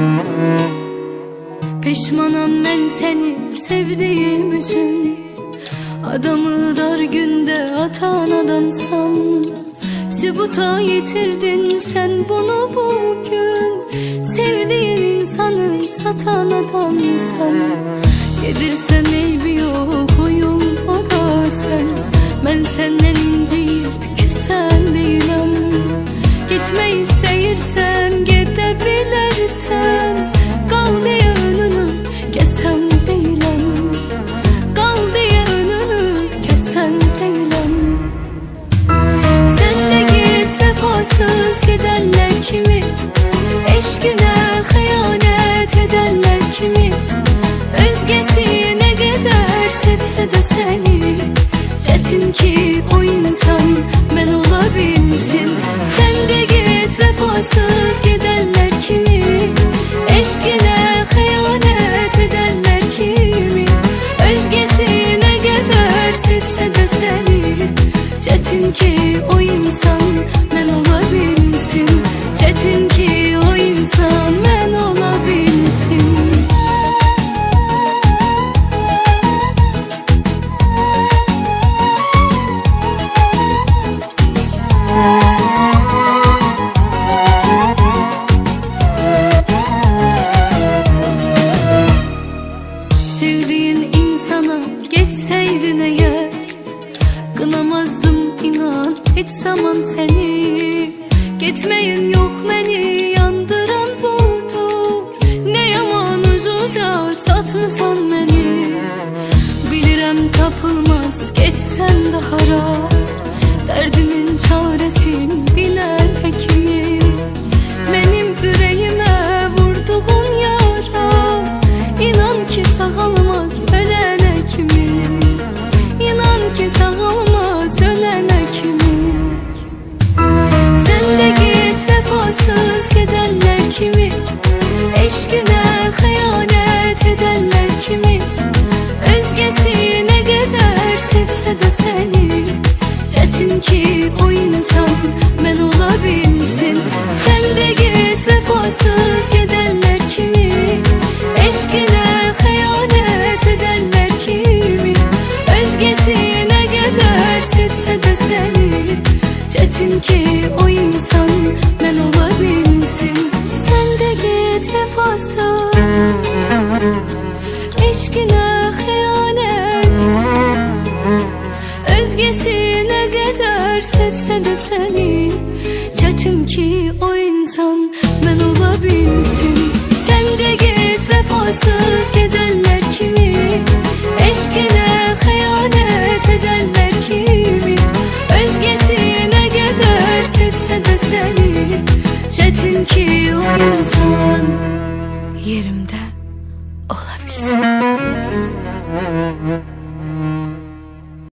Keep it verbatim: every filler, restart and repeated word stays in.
Peşmanam ben seni sevdiğim için. Adamı dar günde atan adamsan, sübuta yitirdin sen bunu bugün. Sevdiğin insanı satan adamsan, yedirsen eybi yok oyun o da sen. Ben senden inciyip küsen değilim. Gitme isteyirsen gidebilirsen, kal diye önünü kesen değilim. Kal diye önünü kesen değilim. Sen de git vefasız gidenler kimi, eşkine hıyanet edenler kimi. Özgesi ne kadar sevse de seni, çetin ki o insan ben olabilsin. Sen de git vefasız gidenler kimi, eşkine hıyanet edenler kimi. Özgesi ne kadar sevse de seni, çetin ki o insan ben olabilsin. Çetin ki o insan ben olabilsin. Sevdiğin insana geçseydin eğer, kınamazdım inan hiç zaman seni. Gitmeyin yok beni yandıran budur. Ne yaman ucuza satmasan beni. Bilirem tapılmaz geçsen de harap, derdimin çaresini bilen hekimi. Benim yüreğime vurduğun yara, İnan ki sağalmaz ölene kimi. İnan ki sağalmaz ölene kimi. Sen de git vefasız gidenler kimi, eşkine hıyanet edenler kimi. Özgesi ne kadar sevse de seni, çetin ki o insan ben olabilsin. Sen de git vefasız gidenler kimi, eşkine hıyanet edenler kimi. Özgesi ne kadar sevse de seni, çetin ki o insan ben olabilsin. Sen de git vefasız, eşkine hıyanet. Özgesi ne kadar sevse de seni, çetin ki o insan ben olabilsin. Sen de git vefasız gidenler kimi, eşkine hıyanet edenler kimi. Özgesi ne kadar sevse de seni, çetin ki o insan yerimde olabilsin.